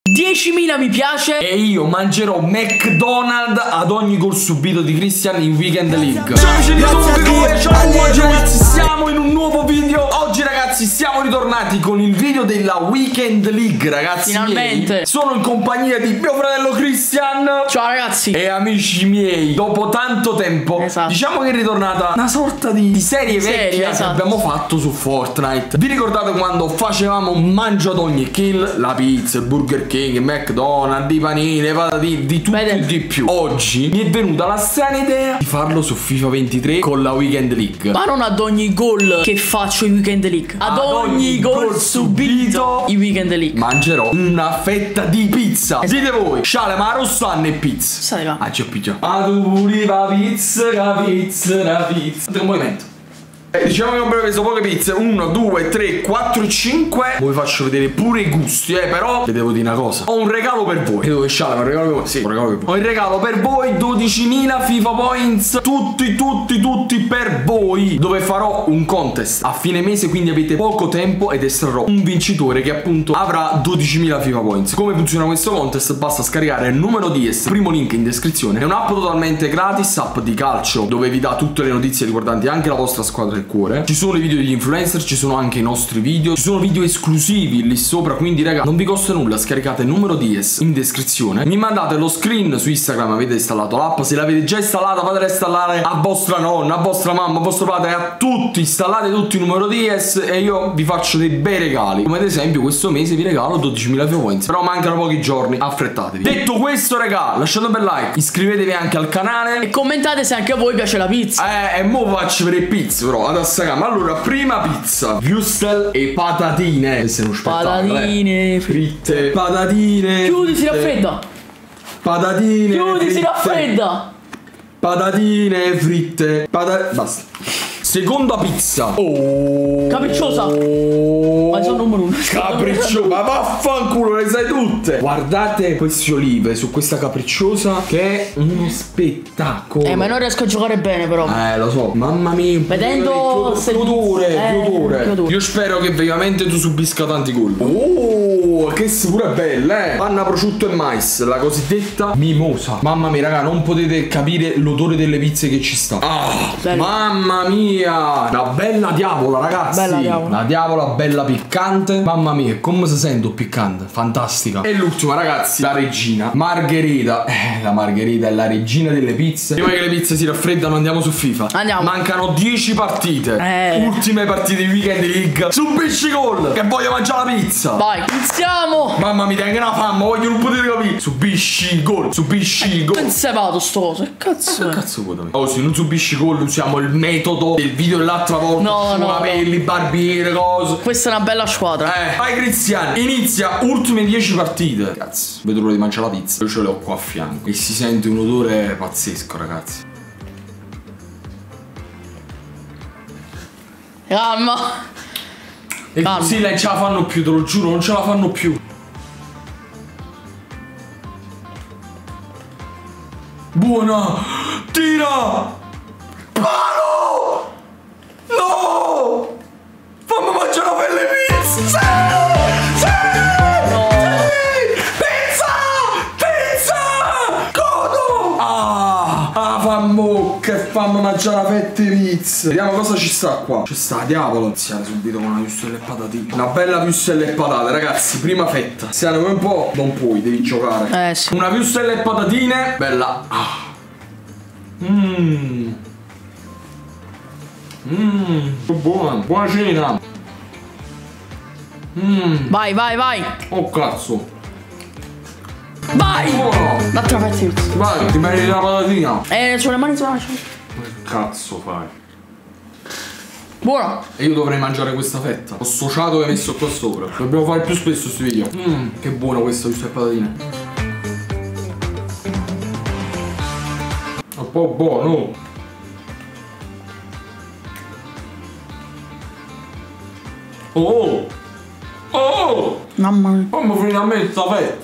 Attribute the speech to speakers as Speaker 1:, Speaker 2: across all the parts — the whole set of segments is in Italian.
Speaker 1: 10.000 mi piace
Speaker 2: e io mangerò McDonald's ad ogni gol subito di Christian in Weekend League. Ciao amici di YouTube, ciao ragazzi, siamo in un nuovo video. Oggi ragazzi siamo ritornati con il video della Weekend League, ragazzi.
Speaker 1: Finalmente
Speaker 2: miei. Sono in compagnia di mio fratello Christian.
Speaker 1: Ciao ragazzi.
Speaker 2: E amici miei, dopo tanto tempo,
Speaker 1: esatto,
Speaker 2: diciamo che è ritornata una sorta di serie vecchia che abbiamo fatto su Fortnite. Vi ricordate quando facevamo mangia ad ogni kill? La pizza, il Burger King, il McDonald's, i panini, le patatine, di tutto e di più. Oggi mi è venuta la strana idea di farlo su FIFA 23 con la Weekend League.
Speaker 1: Ma non ad ogni gol che faccio in Weekend League, ad ogni gol subito in Weekend League
Speaker 2: mangerò una fetta di pizza. Dite voi, sciale ma rossana e pizza.
Speaker 1: Sai va.
Speaker 2: Ah, c'ho pizza. Ma tu voleva pizza, la pizza, la pizza. Un movimento. Diciamo che ho preso poche pizze. 1, 2, 3, 4, 5. Poi vi faccio vedere pure i gusti, però vi devo dire una cosa. Ho un regalo per voi. Dove sciale, un regalo per voi? Sì, un regalo per voi. Ho il regalo per voi, 12.000 FIFA Points. Tutti per voi. Dove farò un contest a fine mese, quindi avete poco tempo ed estrarrò un vincitore che appunto avrà 12.000 FIFA Points. Come funziona questo contest? Basta scaricare il numero DS, primo link in descrizione. È un'app totalmente gratis, app di calcio, dove vi dà tutte le notizie riguardanti anche la vostra squadra del cuore. Ci sono i video degli influencer, ci sono anche i nostri video, ci sono video esclusivi lì sopra, quindi raga non vi costa nulla, scaricate il numero DS in descrizione, mi mandate lo screen su Instagram, avete installato l'app, se l'avete già installata fatela installare a vostra nonna, a vostra mamma, a vostro padre, a tutti, installate tutti il numero DS e io vi faccio dei bei regali, come ad esempio questo mese vi regalo 12.000 FIFA Points, però mancano pochi giorni, affrettatevi. Detto questo raga, lasciate un bel like, iscrivetevi anche al canale
Speaker 1: e commentate se anche a voi piace la pizza.
Speaker 2: E mo faccio per le pizze però adesso. Ma allora, prima pizza, wurstel e patatine. Queste sono
Speaker 1: patatine
Speaker 2: fritte. Patatine.
Speaker 1: Chiudi, si raffredda.
Speaker 2: Patatine.
Speaker 1: Chiudi, si raffredda.
Speaker 2: Patatine fritte. Basta. Seconda pizza. Oh.
Speaker 1: Capricciosa. Ma sono numero 1.
Speaker 2: Capricciosa. Ma vaffanculo, le sai tutte. Guardate queste olive su questa capricciosa che è uno spettacolo.
Speaker 1: Ma non riesco a giocare bene però.
Speaker 2: Lo so. Mamma mia.
Speaker 1: Vedendo
Speaker 2: chiudore. Io spero che veramente tu subisca tanti gol. Oh, che pure bella, Panna, prosciutto e mais, la cosiddetta mimosa. Mamma mia raga, non potete capire l'odore delle pizze che ci sta. Mamma mia. Una bella diavola ragazzi. La diavola bella piccante. Mamma mia, come si sente piccante. Fantastica. E l'ultima ragazzi, la regina Margherita. La Margherita è la regina delle pizze. Prima che le pizze si raffreddano andiamo su FIFA.
Speaker 1: Andiamo.
Speaker 2: Mancano 10 partite. Ultime partite di Weekend League. Subisci gol, che voglio mangiare la pizza.
Speaker 1: Vai, iniziamo.
Speaker 2: Mamma mia, tengo una fame, voglio non potete capire. Subisci gol, subisci gol.
Speaker 1: Che se vado sto coso, che cazzo?
Speaker 2: Che cazzo vuoi da me? Oh, se non subisci gol usiamo il metodo del video dell'altra volta.
Speaker 1: No.
Speaker 2: Capelli, barbiere, cose.
Speaker 1: Questa è una bella squadra.
Speaker 2: Vai Cristiano, inizia ultime 10 partite. Cazzo, vedo l'ora di mangiare la pizza. Io ce l'ho qua a fianco e si sente un odore pazzesco, ragazzi.
Speaker 1: Calma.
Speaker 2: E così non ce la fanno più, te lo giuro, non ce la fanno più. Buona. Tira. Palo. No. Fammi mangiare una bella pizza. Sì.
Speaker 1: No.
Speaker 2: Pizza. Godo. Fammi mangiare una fetta di pizza. Vediamo cosa ci sta qua. Ci sta diavolo. Iniziare subito con una wurstel e patatine. Una bella wurstel e patate, ragazzi. Prima fetta. Se ne vuoi un po', non puoi, devi giocare.
Speaker 1: Sì.
Speaker 2: Una wurstel e patatine. Bella. Buona cena.
Speaker 1: Vai.
Speaker 2: Oh cazzo.
Speaker 1: Vai.
Speaker 2: Buono.
Speaker 1: L'altra fetta.
Speaker 2: Vai, ti meriti la patatina.
Speaker 1: Sulle mani sulla mano.
Speaker 2: Che cazzo fai?
Speaker 1: Buono.
Speaker 2: E io dovrei mangiare questa fetta. Ho associato che hai messo qua sopra. Dobbiamo fare più spesso questi video. Che buono questo, giusto le patatine. Un po' buono. Oh!
Speaker 1: Mamma mia.
Speaker 2: Fammi finalmente sta fetta.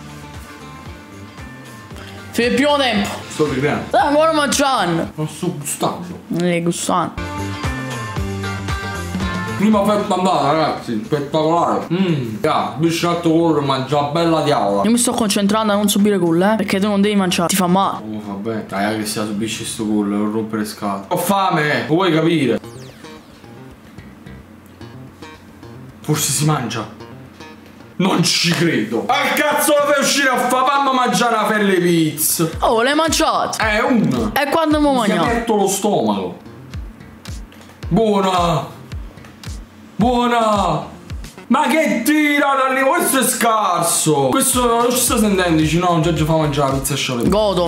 Speaker 1: Fai il primo tempo.
Speaker 2: Sto vivendo.
Speaker 1: Dai, buono mangiando.
Speaker 2: Non sto gustando.
Speaker 1: Non stai gustando.
Speaker 2: Prima fetta andata, ragazzi, spettacolare. Bisciotto colore, mangia bella diavola.
Speaker 1: Io mi sto concentrando a non subire gol, perché tu non devi mangiare, ti fa male.
Speaker 2: Oh, vabbè, dai, che sia subisci sto gol, non rompere scatole. Ho fame, lo vuoi capire? Forse si mangia. Non ci credo. Ma che cazzo la fai uscire a fare? Fammi mangiare una felle pizza.
Speaker 1: Oh, l'hai mangiato?
Speaker 2: Una.
Speaker 1: E quando mi
Speaker 2: Mi
Speaker 1: mangiato?
Speaker 2: ha aperto lo stomaco. Buona. Buona. Ma che tira da lì? Questo è scarso. Questo non ci sta sentendo. Dici no, già fa mangiare la pizza sciolta.
Speaker 1: Godo.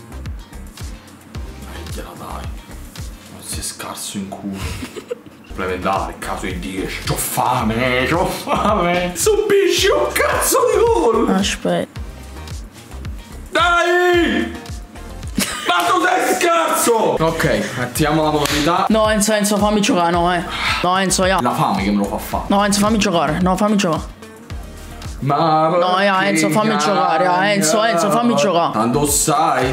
Speaker 2: Gliela dai. Non sei scarso in culo. Supplementare, caso di 10. C'ho fame, c'ho fame. Subisci un cazzo di gol.
Speaker 1: Aspetta.
Speaker 2: Dai! Ma tu sei scarso! Ok, mettiamo la modalità.
Speaker 1: No, Enzo, fammi giocare, no, No, Enzo, ya.
Speaker 2: La fame che me lo fa fare.
Speaker 1: No, Enzo, fammi giocare. No, fammi giocare.
Speaker 2: Ma
Speaker 1: No, Enzo, fammi giocare. Enzo, fammi giocare.
Speaker 2: Tanto sai.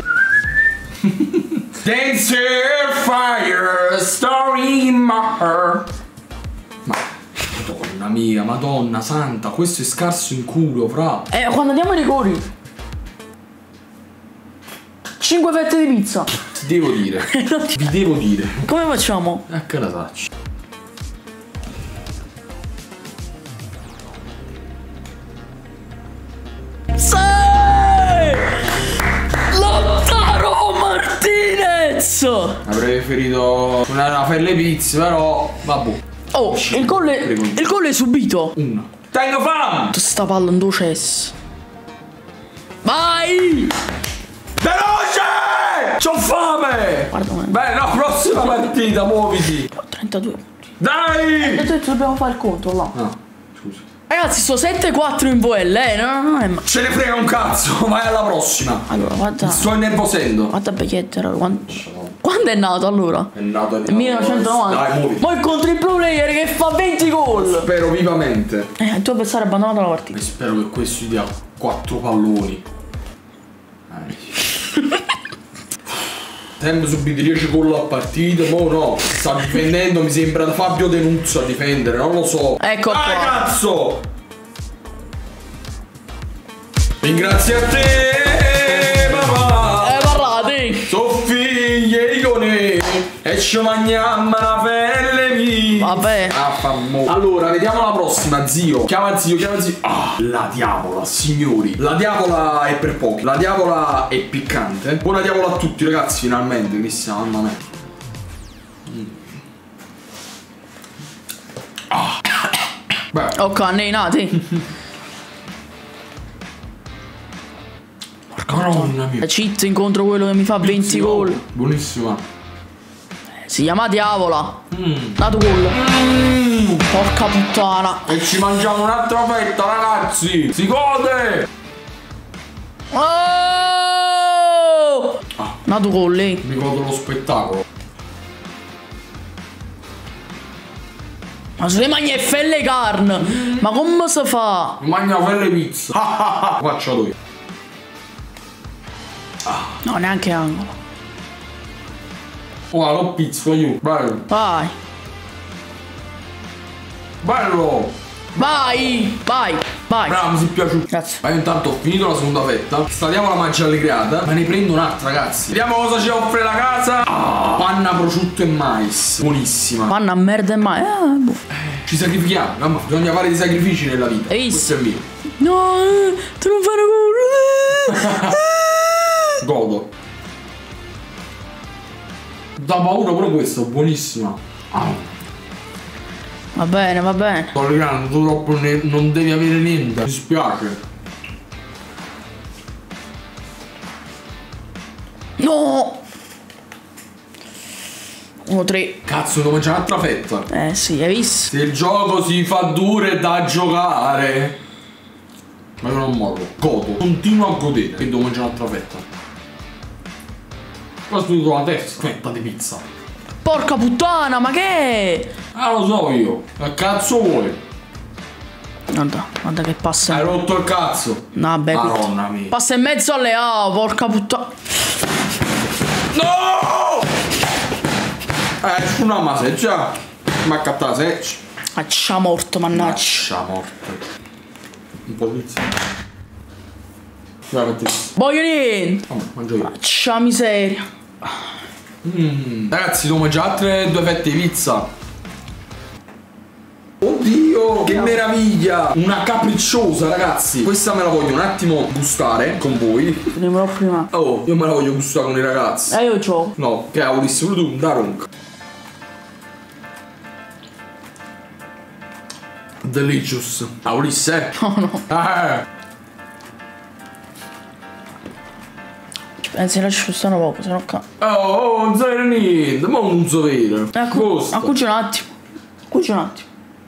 Speaker 2: Dancer fire, story in my heart. Ma madonna mia, madonna santa, questo è scarso in culo, fra.
Speaker 1: Quando andiamo ai rigori. 5 fette di pizza.
Speaker 2: Ti devo dire. Vi devo dire.
Speaker 1: Come facciamo?
Speaker 2: Che la faccio?
Speaker 1: Sì! Lautaro Martinez!
Speaker 2: Avrei preferito una felle pizza, però vabbè.
Speaker 1: Oh, il gol è subito.
Speaker 2: Una. Tengo fame!
Speaker 1: Sta palla in cesso. Vai!
Speaker 2: Veloce! C'ho fame!
Speaker 1: Guarda me.
Speaker 2: Beh, no, prossima partita, muoviti!
Speaker 1: 32.
Speaker 2: Dai!
Speaker 1: Ho detto dobbiamo fare il conto là.
Speaker 2: No, scusa.
Speaker 1: Ragazzi, sto 7-4 in VL, non è
Speaker 2: Ce ne frega un cazzo, vai alla prossima!
Speaker 1: Allora, guarda.
Speaker 2: Sto innervosendo.
Speaker 1: Guarda Becchettero, quando è nato allora?
Speaker 2: È nato
Speaker 1: Nel 1990.
Speaker 2: Dai, muoviti.
Speaker 1: Poi contro il pro player che fa 20 gol.
Speaker 2: Spero vivamente.
Speaker 1: Il tuo avversario ha abbandonato la partita.
Speaker 2: E spero che questo gli dia 4 palloni. Sempre subito 10 gol a partita, mo no. Sta difendendo, mi sembra da Fabio Denuzzo a difendere, non lo so.
Speaker 1: Ecco qua.
Speaker 2: Cazzo! Ringrazio a te, papà.
Speaker 1: Parlate.
Speaker 2: So figlie icone e ci mangiamo una pelle via.
Speaker 1: Vabbè.
Speaker 2: Allora, vediamo la prossima, zio. Chiama zio, chiama zio. Ah, la diavola, signori. La diavola è per pochi. La diavola è piccante. Buona diavola a tutti, ragazzi, finalmente. Cristiano, mamma mia. Beh.
Speaker 1: Ok, nei nati.
Speaker 2: Madonna mia.
Speaker 1: Cheat incontro quello che mi fa 20 gol.
Speaker 2: Buonissima.
Speaker 1: Si chiama Diavola. Dato gol. Porca puttana.
Speaker 2: E ci mangiamo un'altra fetta, ragazzi. Si gode.
Speaker 1: Oh! Dato gol lì.
Speaker 2: Mi godo lo spettacolo.
Speaker 1: Ma se le mangia e felle carne. Ma come si fa?
Speaker 2: Mi mangio felle pizza. Faccio io.
Speaker 1: No, neanche angolo.
Speaker 2: Guarda, lo pizzo io. Bello.
Speaker 1: Vai.
Speaker 2: Bello.
Speaker 1: Vai. Vai. Vai.
Speaker 2: Bravo, mi si è piaciuto.
Speaker 1: Grazie.
Speaker 2: Ma io intanto ho finito la seconda fetta. Stadiamo la mangia allegriata. Ma ne prendo un'altra, ragazzi. Vediamo cosa ci offre la casa. Panna, prosciutto e mais. Buonissima.
Speaker 1: Panna a merda e mai. Boh.
Speaker 2: Ci sacrifichiamo. Mamma, bisogna fare dei sacrifici nella vita.
Speaker 1: Hai visto?
Speaker 2: Questo è mio.
Speaker 1: No, tu non fai gol.
Speaker 2: Godo. Da paura pure questo, buonissima.
Speaker 1: Va bene, va bene.
Speaker 2: Sto regando, tu troppo non devi avere niente. Mi spiace.
Speaker 1: No. 1-3.
Speaker 2: Cazzo, devo mangiare un'altra fetta.
Speaker 1: Sì, hai visto?
Speaker 2: Se il gioco si fa duro è da giocare. Ma io non mollo. Godo. Continuo a godere. E devo mangiare un'altra fetta. Qua sto la terza fetta di pizza.
Speaker 1: Porca puttana, ma che è?
Speaker 2: Lo so io. Che cazzo vuoi?
Speaker 1: Guarda che passa.
Speaker 2: Hai rotto il cazzo.
Speaker 1: No, vabbè.
Speaker 2: Madonna mia.
Speaker 1: Passa in mezzo alle A, porca puttana.
Speaker 2: No! Una ma se già. Ma cattata se.
Speaker 1: Accia morto, mannaggia.
Speaker 2: Accia morto. Un po' di pizza.
Speaker 1: Voglio niente.
Speaker 2: Vabbè, mangio io.
Speaker 1: Accia miseria.
Speaker 2: Ragazzi, devo mangiare altre 2 fette di pizza. Oddio, che meraviglia! Una capricciosa, ragazzi. Questa me la voglio un attimo gustare con voi.
Speaker 1: Vediamo prima.
Speaker 2: Oh, io me la voglio gustare con i ragazzi.
Speaker 1: Io gioco.
Speaker 2: No, che avresti voluto un daronk. Delicious. Ulisse?
Speaker 1: No, no. Pensi che lasci stare poco, se no qua.
Speaker 2: Oh, non sai niente, ma non so vedere.
Speaker 1: Accucci un attimo. Accucci un attimo.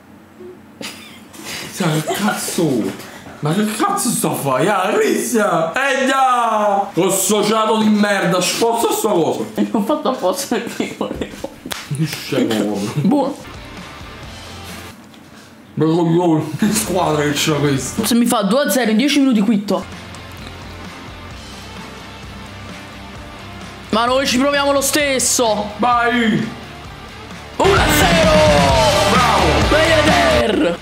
Speaker 2: Che cazzo? Ma che cazzo sto a fare? Cristian! Già! L'ho associato di merda, sposta sta cosa.
Speaker 1: E l'ho fatto apposta perché volevo.
Speaker 2: Scemo.
Speaker 1: Buono.
Speaker 2: Ma coglione, che squadra che c'ha questo?
Speaker 1: Se mi fa 2-0 in 10 minuti quitto. Ma noi ci proviamo lo stesso.
Speaker 2: Vai!
Speaker 1: 1-0!
Speaker 2: Bravo!
Speaker 1: Veder!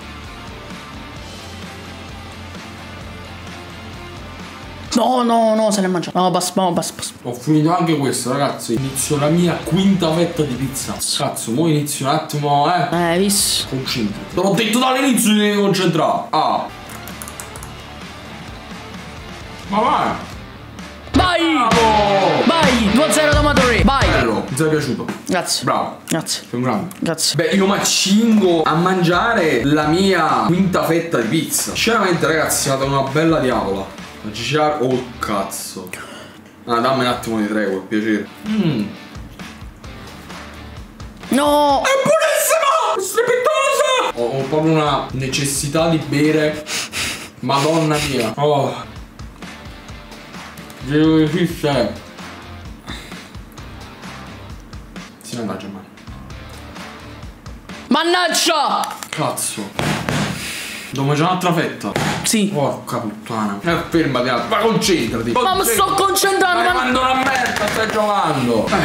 Speaker 1: No, se l'è mangiato. No, basta.
Speaker 2: Ho finito anche questo, ragazzi. Inizio la mia quinta fetta di pizza. Cazzo, mo inizio un attimo,
Speaker 1: visto.
Speaker 2: Concentrati. Te l'ho detto dall'inizio, ti devi concentrare. Ah. Ma vai!
Speaker 1: Vai!
Speaker 2: Bravo!
Speaker 1: Vai! 2-0 da Madrid. Vai!
Speaker 2: Bello, mi sei piaciuto.
Speaker 1: Grazie.
Speaker 2: Bravo.
Speaker 1: Grazie.
Speaker 2: Sei un grande.
Speaker 1: Grazie.
Speaker 2: Beh, io mi accingo a mangiare la mia quinta fetta di pizza. Sinceramente, ragazzi, è stata una bella diavola. Oh cazzo. Dammi un attimo di tregua, per piacere.
Speaker 1: No!
Speaker 2: È buonissima! Strepitosa! Ho proprio una necessità di bere. Madonna mia. Oh. Dio che c'è. Si mannaggia male.
Speaker 1: Mannaggia!
Speaker 2: Cazzo. Devo mangiare un'altra fetta.
Speaker 1: Sì.
Speaker 2: Porca puttana. Fermati, ma concentrati.
Speaker 1: Ma mi sto concentrando.
Speaker 2: Ma mando una merda, stai giocando. Un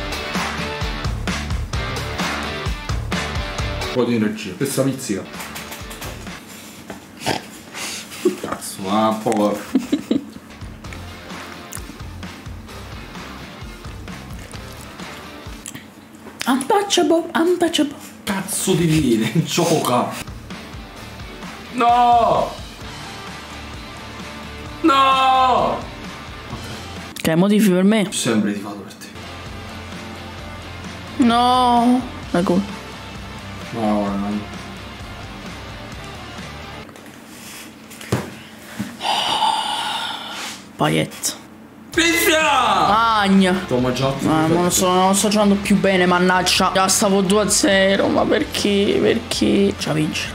Speaker 2: po' di energia. Questa pizzica. Cazzo, ma povero.
Speaker 1: Untouchable.
Speaker 2: Cazzo ti viene, gioca. No! No!
Speaker 1: Che modifichi per me?
Speaker 2: Sempre tifato per te.
Speaker 1: No! Ecco.
Speaker 2: No.
Speaker 1: Paiet.
Speaker 2: Cristian!
Speaker 1: Magna.
Speaker 2: T'ho mangiato.
Speaker 1: Ma non sto giocando più bene, mannaggia. Già stavo 2-0, ma perché? Perché? Già vince.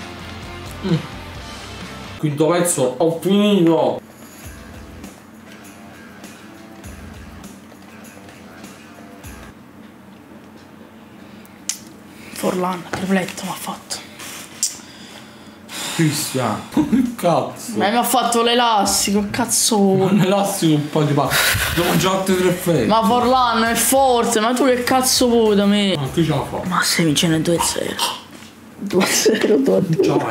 Speaker 2: Quinto pezzo, ho finito.
Speaker 1: Forlan, tripletto mi ha fatto.
Speaker 2: Cristian, che cazzo?
Speaker 1: Ma mi ha fatto l'elastico, cazzo.
Speaker 2: Un elastico un po' di pazzo. Devo mangiare altre 3 fette.
Speaker 1: Ma Forlan è forte, ma tu che cazzo vuoi da me?
Speaker 2: Ma chi ce la fa?
Speaker 1: Ma se vincendo 2-0. 2-0.
Speaker 2: Ciao, vai.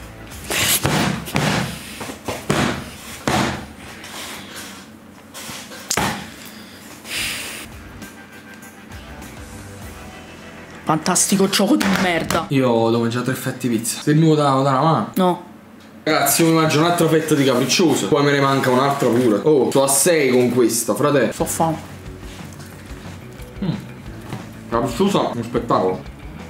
Speaker 1: Fantastico gioco di merda.
Speaker 2: Io devo mangiare 3 fette di pizza. Se mi vuoi dare una mano?
Speaker 1: No.
Speaker 2: Ragazzi, io mi mangio un'altra fetta di capricciosa. Poi me ne manca un'altra pure. Oh, sto a 6 con questa, frate.
Speaker 1: Sto fame.
Speaker 2: Capricciosa, un spettacolo.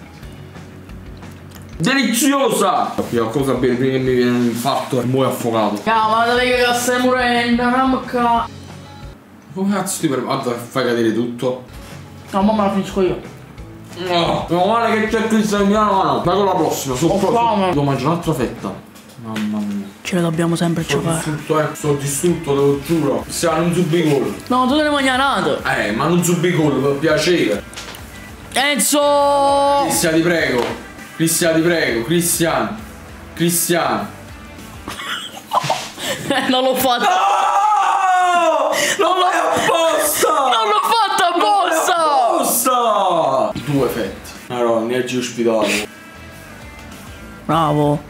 Speaker 2: Deliziosa! La prima cosa bene prima che mi viene un infarto è muoio affogato.
Speaker 1: Ma dove che stai morendo? Ramca.
Speaker 2: Come cazzo ti permetti? Fai cadere tutto?
Speaker 1: No, mamma la finisco io.
Speaker 2: No, meno male che c'è Cristian Milano. Vai con la prossima, devo mangiare un'altra fetta. Mamma mia.
Speaker 1: Ce la dobbiamo sempre giocare.
Speaker 2: Sto distrutto, te lo giuro. Stiamo non subi gol.
Speaker 1: No, tu te ne mangi nato.
Speaker 2: Ma non subi gol, per piacere.
Speaker 1: Enzo!
Speaker 2: Cristian, ti prego. Cristian, ti prego. Cristian.
Speaker 1: Non l'ho fatto.
Speaker 2: No! Non l'hai apposta!
Speaker 1: Non l'ho fatto apposta!
Speaker 2: 2 fette. Allora, energia ospitale.
Speaker 1: Bravo.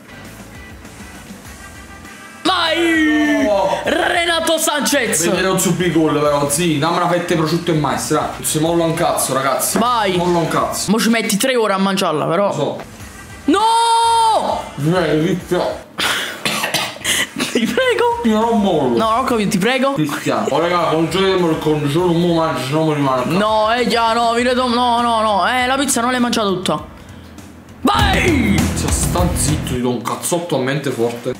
Speaker 1: Vai!
Speaker 2: Oh.
Speaker 1: Renato Sanchez.
Speaker 2: Vedete non subì gol però, sì, dammi una fetta di prosciutto e mais, dai. Non si molla un cazzo, ragazzi.
Speaker 1: Vai.
Speaker 2: Molla un cazzo.
Speaker 1: Mo ci metti 3 ore a mangiarla, però.
Speaker 2: Lo so.
Speaker 1: No! Ti prego.
Speaker 2: Io non mollo.
Speaker 1: No, non ho capito, ti prego.
Speaker 2: Cristiano. Oh raga, congeliamo il cornicione, non mo mangio, se no mi rimane.
Speaker 1: No, già, no, vi vedo. No, no, no. La pizza non l'hai mangiata tutta. Vai!
Speaker 2: Sta zitto, ti do un cazzotto a mente forte.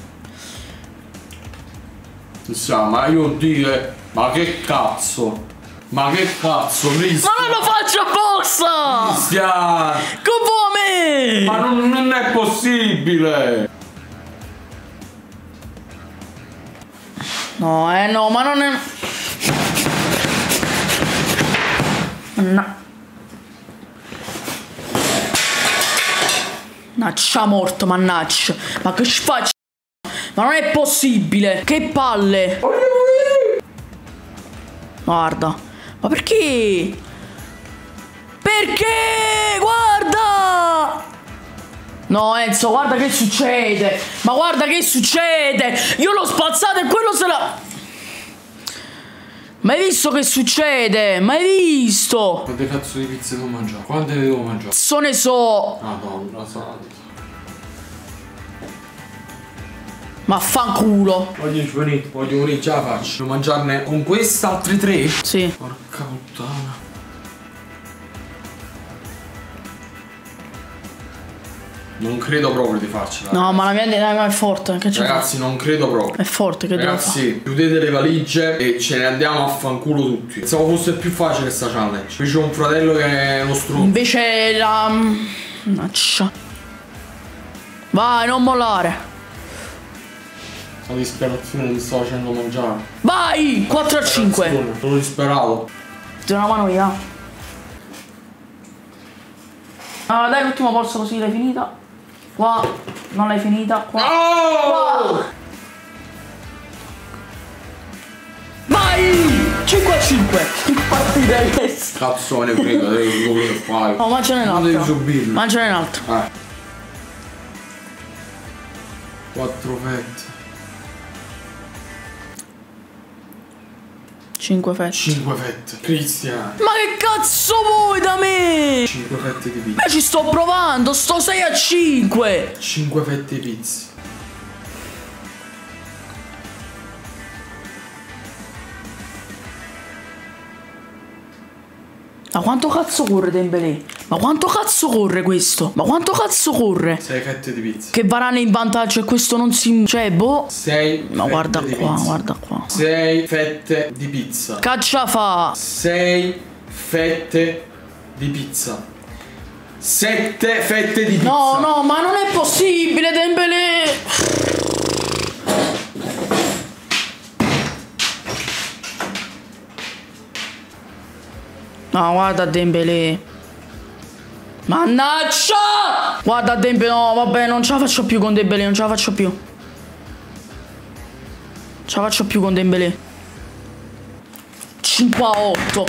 Speaker 2: Cristiano, ma io dire, ma che cazzo? Ma che cazzo, Cristiano?
Speaker 1: Ma non lo faccio apposta!
Speaker 2: Cristiano!
Speaker 1: Come?
Speaker 2: Ma non è possibile!
Speaker 1: No, no, ma non è. No. Mannaggia morto, mannaggia. Ma che faccio? Ma non è possibile. Che palle. Guarda. Ma perché? Perché? Guarda. No Enzo, guarda che succede. Ma guarda che succede. Io l'ho spazzato e quello se l'ha. Ma hai visto che succede? Ma hai visto?
Speaker 2: Quante cazzo di pizze devo mangiare? Quante ne devo mangiare?
Speaker 1: So ne so.
Speaker 2: Madonna santa.
Speaker 1: Ma fanculo.
Speaker 2: Voglio venire, già la faccio. Devo mangiarne con questa altri 3?
Speaker 1: Sì.
Speaker 2: Porca puttana. Non credo proprio di farcela.
Speaker 1: No, ma la mia è forte. Che c'è?
Speaker 2: Ragazzi, non credo proprio.
Speaker 1: È forte, che devo fare?
Speaker 2: Ragazzi, chiudete le valigie e ce ne andiamo a fanculo tutti. Pensavo fosse più facile sta challenge. Invece ho un fratello che è uno strumento.
Speaker 1: Invece la. Mannaggia. Vai, non mollare.
Speaker 2: La disperazione mi sto facendo mangiare.
Speaker 1: Vai! 4 a 5.
Speaker 2: Sono disperato.
Speaker 1: Ti do una mano via. Allora, dai l'ultimo polso così l'hai finita. Qua. Non l'hai finita. Qua.
Speaker 2: Oh!
Speaker 1: Qua. Vai! 5 a 5. Che partita hai messo?
Speaker 2: Cazzo me ne frega, devi quello che fai.
Speaker 1: No, mangiane
Speaker 2: Non devi
Speaker 1: un'altra.
Speaker 2: subirlo.
Speaker 1: Mangiane un'altra.
Speaker 2: 4 fette.
Speaker 1: 5 fette.
Speaker 2: 5 fette. Cristian.
Speaker 1: Ma che cazzo vuoi da me?
Speaker 2: 5 fette di pizza.
Speaker 1: Ma ci sto provando, sto 6 a 5.
Speaker 2: 5 fette di pizza.
Speaker 1: Ma quanto cazzo corre Dembélé? Ma quanto cazzo corre questo? Ma quanto cazzo corre?
Speaker 2: 6 fette di pizza.
Speaker 1: Che Varane in vantaggio e questo non si. Cioè, boh.
Speaker 2: 6
Speaker 1: Ma guarda
Speaker 2: di
Speaker 1: qua,
Speaker 2: pizza.
Speaker 1: guarda qua.
Speaker 2: 6 fette di pizza.
Speaker 1: Caccia fa.
Speaker 2: 6 fette di pizza. 7 fette di pizza.
Speaker 1: No, no, ma non è possibile, Dembélé. No, guarda Dembélé. Mannaggia! Guarda Dembélé, no, vabbè, non ce la faccio più con Dembélé, non ce la faccio più. Non ce la faccio più con Dembélé. 5 a 8.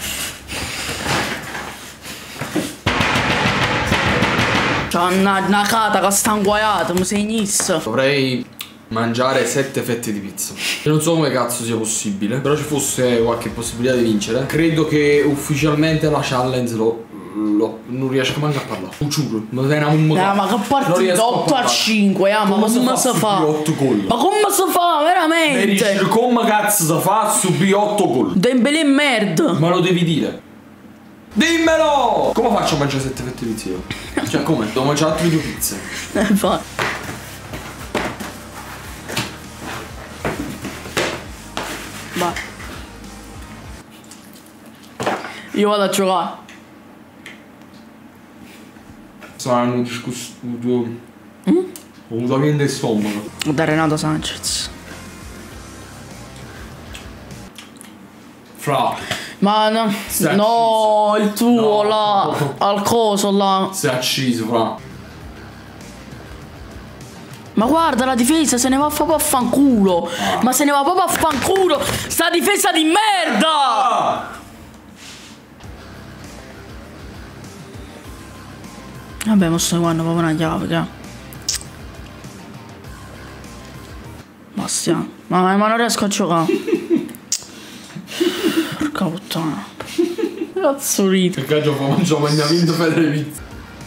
Speaker 1: C'è una cata che sta inguaiata, mi segnis.
Speaker 2: Dovrei mangiare 7 fette di pizza. Io non so come cazzo sia possibile, però ci fosse qualche possibilità di vincere. Credo che ufficialmente la challenge non riesco manco a parlare. Lo giuro. Ma è una
Speaker 1: ma che partita 8 a 5, ma come si fa?
Speaker 2: 8 gol.
Speaker 1: Ma come si fa, veramente?
Speaker 2: Come cazzo si fa a subire 8 gol?
Speaker 1: Dembélé merda.
Speaker 2: Ma lo devi dire. Dimmelo! Come faccio a mangiare 7 fette di pizza io? Cioè come? Devo mangiare altre 2 pizze.
Speaker 1: Vai. Vai. Io vado a giocare.
Speaker 2: Saranno discussioni. Ho avuto niente in stomaco.
Speaker 1: Da Renato Sanchez.
Speaker 2: Fra.
Speaker 1: Ma no,
Speaker 2: Stai
Speaker 1: no, il tuo
Speaker 2: No.
Speaker 1: là, al coso là.
Speaker 2: Si è acceso, fra.
Speaker 1: Ma guarda la difesa, se ne va proprio a fanculo. Ma se ne va proprio a fanculo. Sta difesa di merda. Vabbè, mo sto guardando proprio una chiave, che. Sebastiano. Ma non riesco a giocare. Porca puttana. Cazzo rito.
Speaker 2: Il calcio fa mangiare quando ha vinto per le pizze.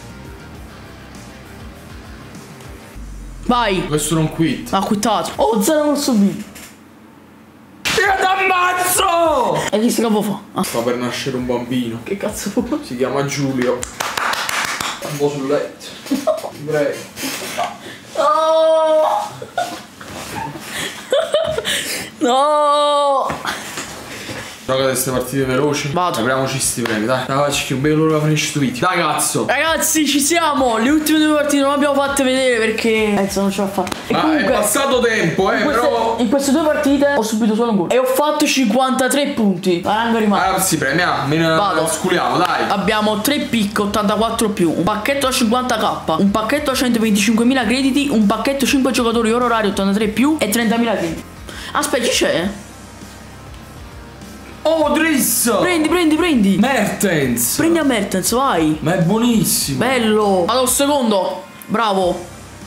Speaker 1: Vai.
Speaker 2: Questo non quit.
Speaker 1: Ha quittato. Oh, 0 non subito.
Speaker 2: Ti ammazzo!
Speaker 1: E chi si capo fa? Ah.
Speaker 2: Sta per nascere un bambino.
Speaker 1: Che cazzo fa?
Speaker 2: Si chiama Giulio. Un po' sul letto. Prego.
Speaker 1: No! No!
Speaker 2: Gioca queste partite veloci.
Speaker 1: Vado.
Speaker 2: Apriamoci sti premi, dai. Dai, facci che bello l'ora finisce sto video. Dai, cazzo.
Speaker 1: Ragazzi, ci siamo! Le ultime 2 partite non le abbiamo fatte vedere perché Enzo non ce l'ha fatta. E
Speaker 2: È passato tempo, però.
Speaker 1: in queste 2 partite ho subito solo un gol. E ho fatto 53 punti. La ranga rimane.
Speaker 2: Si premia.
Speaker 1: Vado.
Speaker 2: Sculiamo, dai.
Speaker 1: Abbiamo 3 pick 84 più, un pacchetto a 50k, un pacchetto a 125.000 crediti, un pacchetto 5 giocatori oro orario 83 più e 30.000 crediti. Aspetta, ci c'è?
Speaker 2: Oh, Driss!
Speaker 1: Prendi!
Speaker 2: Mertens!
Speaker 1: Prendi a Mertens, vai!
Speaker 2: Ma è buonissimo!
Speaker 1: Bello! Vado al secondo! Bravo!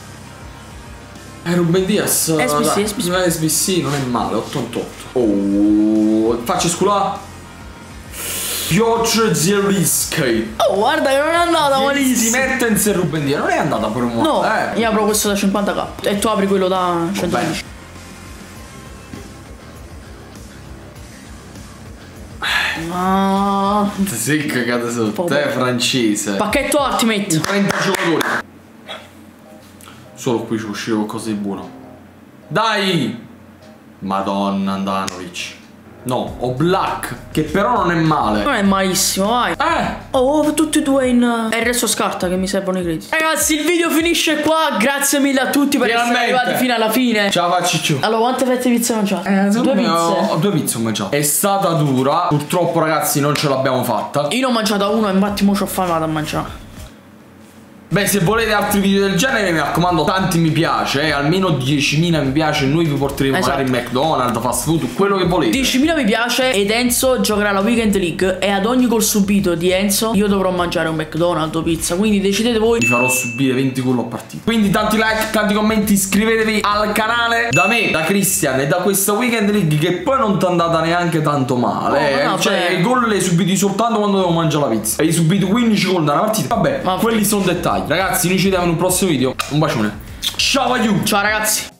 Speaker 2: Ruben Dias! SBC non è male, 88. Oh, faccio sculà! Piotr Zielinski!
Speaker 1: Oh, guarda che non è andata malissimo!
Speaker 2: Mertens e Ruben Dias, non è andata per un
Speaker 1: modo. No, io apro questo da 50k e tu apri quello da 120. No.
Speaker 2: Sei cagato sotto, te francese.
Speaker 1: Pacchetto Ultimate.
Speaker 2: 30 giocatori. Solo qui ci uscire qualcosa di buono. Dai! Madonna, Andanovic. No, ho Black, che però non è male.
Speaker 1: Non è malissimo, vai. Oh, tutti e due in... E il resto scarta che mi servono i crediti. Ragazzi, il video finisce qua. Grazie mille a tutti per essere arrivati fino alla fine.
Speaker 2: Ciao, facci ciù.
Speaker 1: Allora, quante fette pizze hai mangiato? 2 pizze.
Speaker 2: Ho 2 pizze ho mangiato. È stata dura. Purtroppo, ragazzi, non ce l'abbiamo fatta.
Speaker 1: Io ne ho mangiata una, infatti mo c'ho fame, vado a mangiare.
Speaker 2: Beh, se volete altri video del genere, mi raccomando, tanti mi piace, almeno 10.000 mi piace. Noi vi porteremo magari in McDonald's, fast food, quello che volete. 10.000
Speaker 1: mi piace ed Enzo giocherà la Weekend League. E ad ogni gol subito di Enzo io dovrò mangiare un McDonald's o pizza. Quindi decidete voi.
Speaker 2: Vi farò subire 20 gol a partita. Quindi tanti like, tanti commenti, iscrivetevi al canale. Da me, da Cristian e da questa Weekend League, che poi non ti è andata neanche tanto male.
Speaker 1: No,
Speaker 2: cioè, i gol li hai subiti soltanto quando devo mangiare la pizza. Hai subito 15 gol da una partita. Vabbè, quelli sono dettagli. Ragazzi, noi ci vediamo in un prossimo video. Un bacione. Ciao, aiuto.
Speaker 1: Ciao ragazzi.